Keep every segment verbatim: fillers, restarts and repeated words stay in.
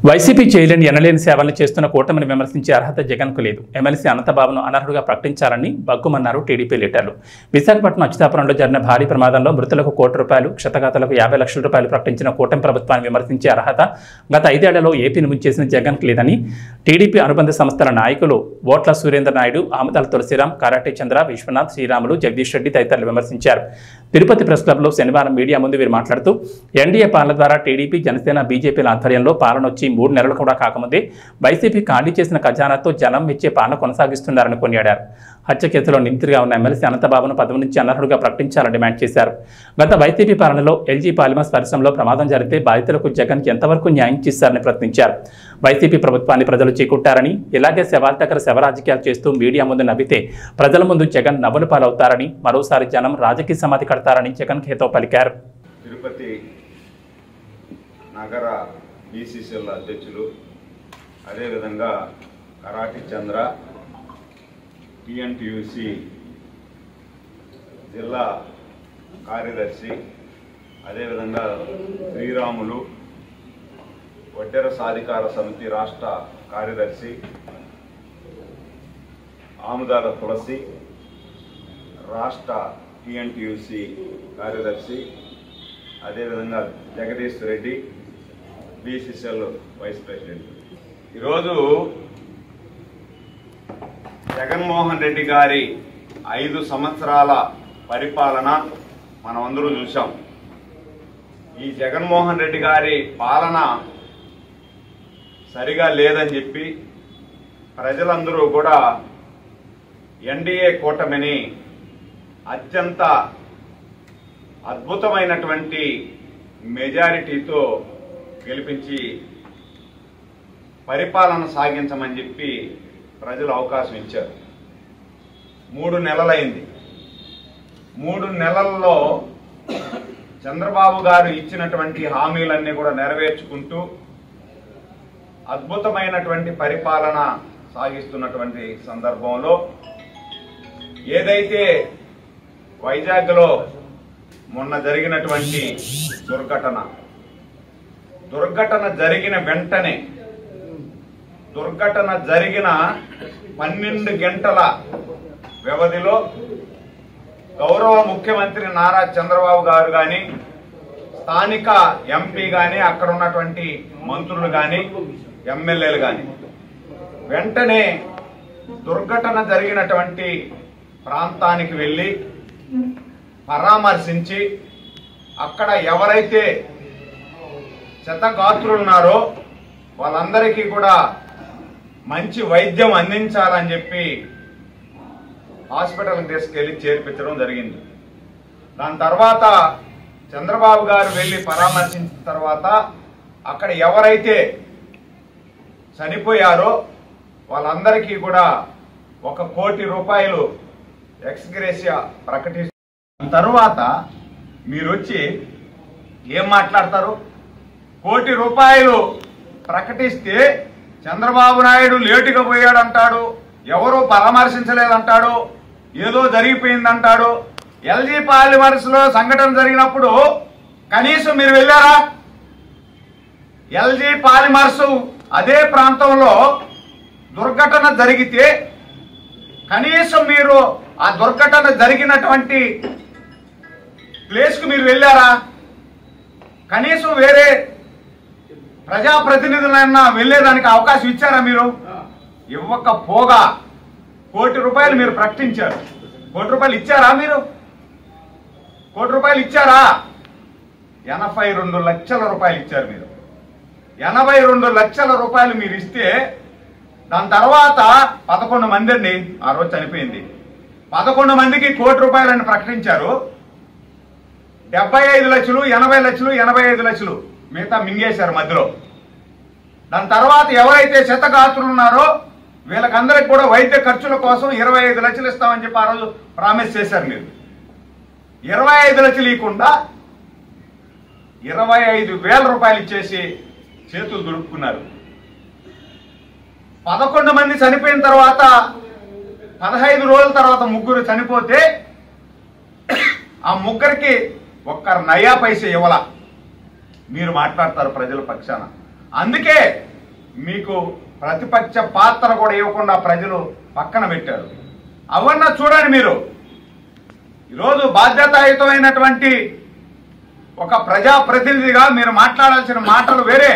YCP చేయలేని ఎనలేని సేవలను చేస్తున్న కూటమిని విమర్శించే అర్హత జగన్కు లేదు. ఎమ్మెల్సీ అనంతబాబును అనర్హుడుగా ప్రకటించాలని బగ్గుమన్నారు టీడీపీ లీడర్లు. విశాఖపట్నం అచ్యుతాపురంలో జరిగిన భారీ ప్రమాదంలో మృతులకు కోటి రూపాయలు, క్షతగాతులకు యాభై లక్షల రూపాయలు ప్రకటించిన కూటమి ప్రభుత్వాన్ని విమర్శించే అర్హత గత ఐదేళ్లలో ఏపీని ముంచేసిన జగన్కు లేదని టీడీపీ అనుబంధ సంస్థల నాయకులు ఓట్ల సురేంద్ర నాయుడు, ఆమదాల తులసిరాం, కారాటే చంద్ర, విశ్వనాథ్, శ్రీరాములు, జగదీష్ రెడ్డి తదితరులు విమర్శించారు. తిరుపతి ప్రెస్ క్లబ్లో శనివారం మీడియా ముందు వీరు మాట్లాడుతూ ఎన్డీఏ పాలన ద్వారా టీడీపీ, జనసేన, బీజేపీల ఆధ్వర్యంలో పాలన వచ్చి మూడు నెలలు కూడా కాకముందే వైసీపీ ఖాళీ చేసిన ఖజానాతో జనం మెచ్చే పాలన కొనసాగిస్తున్నారని కొనియాడారు. హత్య కేసులో నిందితుడిగా ఉన్న ఎమ్మెల్సీ అనంతబాబును పదవి నుంచి అనర్హుడుగా ప్రకటించాలని డిమాండ్ చేశారు. గత వైసీపీ పాలనలో ఎల్జీ పాలిమర్స్ పరిశ్రమలో ప్రమాదం జరిగితే బాధితులకు జగన్ ఎంతవరకు న్యాయం చేశారని ప్రశ్నించారు. వైసీపీ ప్రభుత్వాన్ని ప్రజలు చీకొట్టారని, ఇలాగే శవాల్టకర శవ రాజకీయాలు చేస్తూ మీడియా ముందు నవ్వితే ప్రజల ముందు జగన్ నవ్వుల పాలవుతారని, మరోసారి జనం రాజకీయ సమాధి కడతారని జగన్ హితవు పలికారు. తిరుపతి నగర బీసీసీఎల్ అధ్యక్షులు, అదేవిధంగా కరాటి చంద్ర, టీఎన్టీయూసీ జిల్లా కార్యదర్శి, అదేవిధంగా శ్రీరాములు, వడ్డెర సాధికార సమితి రాష్ట్ర కార్యదర్శి, ఆముదాల తులసి రాష్ట్ర టీఎన్టీయూసీ కార్యదర్శి, అదేవిధంగా Jagadish Reddy BCCL vice president. ఈరోజు జగన్మోహన్ రెడ్డి గారి ఐదు సంవత్సరాల పరిపాలన మనం అందరూ చూసాం. ఈ జగన్మోహన్ రెడ్డి గారి పాలన సరిగా లేదని చెప్పి ప్రజలందరూ కూడా ఎన్డీఏ కూటమిని అత్యంత అద్భుతమైనటువంటి మెజారిటీతో గెలిపించి పరిపాలన సాగించమని చెప్పి ప్రజలు అవకాశం ఇచ్చారు. మూడు నెలలైంది. మూడు నెలల్లో చంద్రబాబు గారు ఇచ్చినటువంటి హామీలన్నీ కూడా నెరవేర్చుకుంటూ అద్భుతమైనటువంటి పరిపాలన సాగిస్తున్నటువంటి సందర్భంలో ఏదైతే వైజాగ్లో మొన్న జరిగినటువంటి దుర్ఘటన దుర్ఘటన జరిగిన వెంటనే దుర్ఘటన జరిగిన పన్నెండు గంటల వ్యవధిలో గౌరవ ముఖ్యమంత్రి నారా చంద్రబాబు గారు కానీ, స్థానిక ఎంపీ కానీ, అక్కడ ఉన్నటువంటి మంత్రులు కానీ, ఎమ్మెల్యేలు కానీ వెంటనే దుర్ఘటన జరిగినటువంటి ప్రాంతానికి వెళ్ళి పరామర్శించి అక్కడ ఎవరైతే క్షతగాత్రులున్నారో వాళ్ళందరికీ కూడా మంచి వైద్యం అందించాలని చెప్పి హాస్పిటల్కి తీసుకెళ్లి చేర్పించడం జరిగింది. దాని తర్వాత చంద్రబాబు గారు వెళ్లి పరామర్శించిన తర్వాత అక్కడ ఎవరైతే చనిపోయారో వాళ్ళందరికీ కూడా ఒక కోటి రూపాయలు ఎక్స్గ్రేషియా ప్రకటిస్తారు. తర్వాత మీరు వచ్చి ఏం మాట్లాడతారు? కోటి రూపాయలు ప్రకటిస్తే చంద్రబాబు నాయుడు లేటుగా పోయాడంటాడు, ఎవరూ పరామర్శించలేదంటాడు, ఏదో జరిగిపోయిందంటాడు. ఎల్జీ పాలిమర్స్ లో సంఘటన జరిగినప్పుడు కనీసం మీరు వెళ్ళారా? ఎల్జీ పాలిమర్స్ అదే ప్రాంతంలో దుర్ఘటన జరిగితే కనీసం మీరు ఆ దుర్ఘటన జరిగినటువంటి ప్లేస్ కు మీరు వెళ్ళారా? కనీసం వేరే ప్రజాప్రతినిధులైనా వెళ్లేదానికి అవకాశం ఇచ్చారా? మీరు ఇవ్వకపోగా కోటి రూపాయలు మీరు ప్రకటించారు. కోటి రూపాయలు ఇచ్చారా? మీరు కోటి రూపాయలు ఇచ్చారా? ఎనభై రెండు లక్షల రూపాయలు ఇచ్చారు మీరు. ఎనభై రెండు లక్షల రూపాయలు మీరు ఇస్తే దాని తర్వాత పదకొండు మంది అండి ఆ రోజు చనిపోయింది. పదకొండు మందికి కోటి రూపాయలని ప్రకటించారు. డెబ్బై ఐదు లక్షలు ఎనభై లక్షలు ఎనభై ఐదు లక్షలు మిగతా మింగేశారు మధ్యలో. దాని తర్వాత ఎవరైతే క్షతగాత్రులు ఉన్నారో వీళ్ళకందరికి కూడా వైద్య ఖర్చుల కోసం ఇరవై ఐదు లక్షలు ఇస్తామని చెప్పి ఆ రోజు ప్రామిస్ చేశారు. మీరు ఇరవై ఐదు లక్షలు ఇవ్వకుండా ఇరవై ఐదు వేల రూపాయలు ఇచ్చేసి చేతులు దుడుపుకున్నారు. పదకొండు మంది చనిపోయిన తర్వాత పదహైదు రోజుల తర్వాత ముగ్గురు చనిపోతే ఆ ముగ్గురికి ఒక్క నయా పైసా ఇవ్వాల. మీరు మాట్లాడతారు ప్రజల పక్షాన. అందుకే మీకు ప్రతిపక్ష పాత్ర కూడా ఇవ్వకుండా ప్రజలు పక్కన పెట్టారు. అవన్నీ చూడండి. మీరు ఈరోజు బాధ్యతాయుతమైనటువంటి ఒక ప్రజాప్రతినిధిగా మీరు మాట్లాడాల్సిన మాటలు వేరే.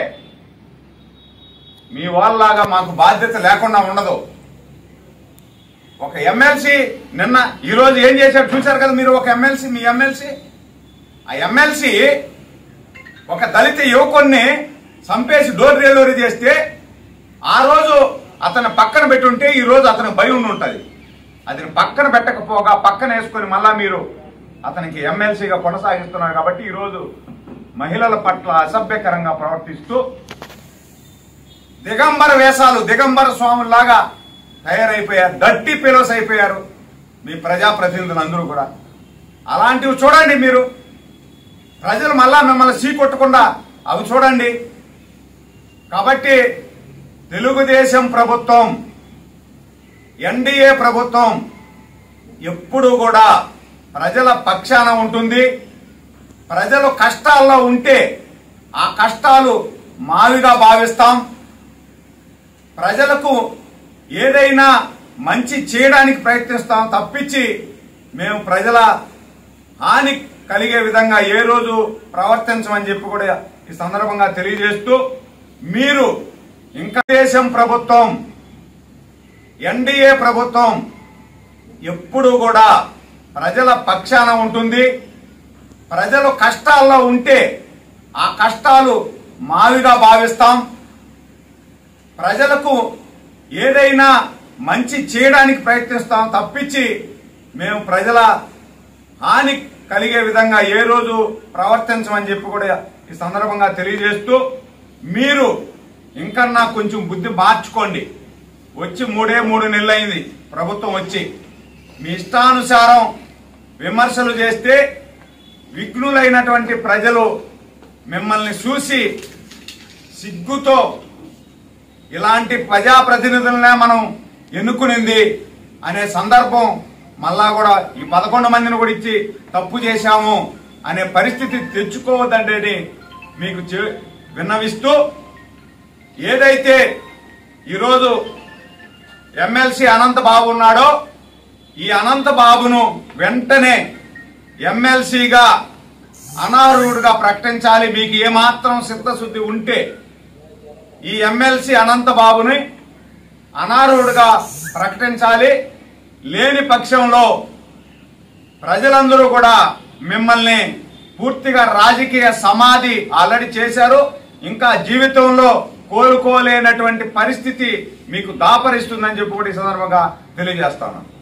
మీ వాళ్ళలాగా మాకు బాధ్యత లేకుండా ఉండదు. ఒక ఎమ్మెల్సీ నిన్న ఈరోజు ఏం చేశారు చూశారు కదా మీరు. ఒక ఎమ్మెల్సీ మీ ఎమ్మెల్సీ ఆ ఎమ్మెల్సీ ఒక దళిత యువకుడిని చంపేసి డోర్ డెలివరీ చేస్తే ఆ రోజు అతను పక్కన పెట్టుంటే ఈ రోజు అతనికి భయం ఉండి ఉంటుంది. అతను పక్కన పెట్టకపోగా పక్కన వేసుకొని మళ్ళా మీరు అతనికి ఎమ్మెల్సీగా కొనసాగిస్తున్నారు. కాబట్టి ఈరోజు మహిళల పట్ల అసభ్యకరంగా ప్రవర్తిస్తూ దిగంబర వేషాలు దిగంబర స్వాముల్లాగా తయారైపోయారు. దట్టి పిలోస్ అయిపోయారు మీ ప్రజాప్రతినిధులు అందరూ కూడా. అలాంటివి చూడండి మీరు. ప్రజలు మళ్ళా మిమ్మల్ని సీకొట్టకుండా అవి చూడండి. కాబట్టి తెలుగుదేశం ప్రభుత్వం, ఎన్డీఏ ప్రభుత్వం ఎప్పుడు కూడా ప్రజల పక్షాన ఉంటుంది. ప్రజలు కష్టాల్లో ఉంటే ఆ కష్టాలు మావిగా భావిస్తాం. ప్రజలకు ఏదైనా మంచి చేయడానికి ప్రయత్నిస్తాం తప్పించి మేము ప్రజల హాని కలిగే విధంగా ఏ రోజు ప్రవర్తించమని చెప్పి కూడా ఈ సందర్భంగా తెలియజేస్తూ, మీరు ఇంకా దేశం ప్రభుత్వం, ఎన్డీఏ ప్రభుత్వం ఎప్పుడు కూడా ప్రజల పక్షాన ఉంటుంది. ప్రజలు కష్టాల్లో ఉంటే ఆ కష్టాలు మావిగా భావిస్తాం. ప్రజలకు ఏదైనా మంచి చేయడానికి ప్రయత్నిస్తాం తప్పించి మేము ప్రజల హాని కలిగే విధంగా ఏ రోజు ప్రవర్తించమని చెప్పి కూడా ఈ సందర్భంగా తెలియజేస్తూ, మీరు ఇంకన్నా కొంచెం బుద్ధి మార్చుకోండి. వచ్చి మూడే మూడు నెలలైంది ప్రభుత్వం వచ్చి. మీ ఇష్టానుసారం విమర్శలు చేస్తే విఘ్నులైనటువంటి ప్రజలు మిమ్మల్ని చూసి సిగ్గుతో ఇలాంటి ప్రజాప్రతినిధులనే మనం ఎన్నుకునింది అనే సందర్భం మళ్ళా కూడా ఈ పదకొండు మందిని కూడా ఇచ్చి తప్పు చేశాము అనే పరిస్థితి తెచ్చుకోవద్దంటే మీకు విన్నవిస్తూ, ఏదైతే ఈరోజు ఎమ్మెల్సీ అనంత బాబు ఉన్నాడో ఈ అనంత బాబును వెంటనే ఎమ్మెల్సీగా అనర్హుడిగా ప్రకటించాలి. మీకు ఏమాత్రం చిత్తశుద్ధి ఉంటే ఈ ఎమ్మెల్సీ అనంత బాబుని అనర్హుడిగా ప్రకటించాలి. లేని పక్షంలో ప్రజలందరూ కూడా మిమ్మల్ని పూర్తిగా రాజకీయ సమాధి ఆల్రెడీ చేశారు. ఇంకా జీవితంలో కోలుకోలేనటువంటి పరిస్థితి మీకు దాపరిస్తుందని చెప్పి కూడా ఈ సందర్భంగా తెలియజేస్తాను.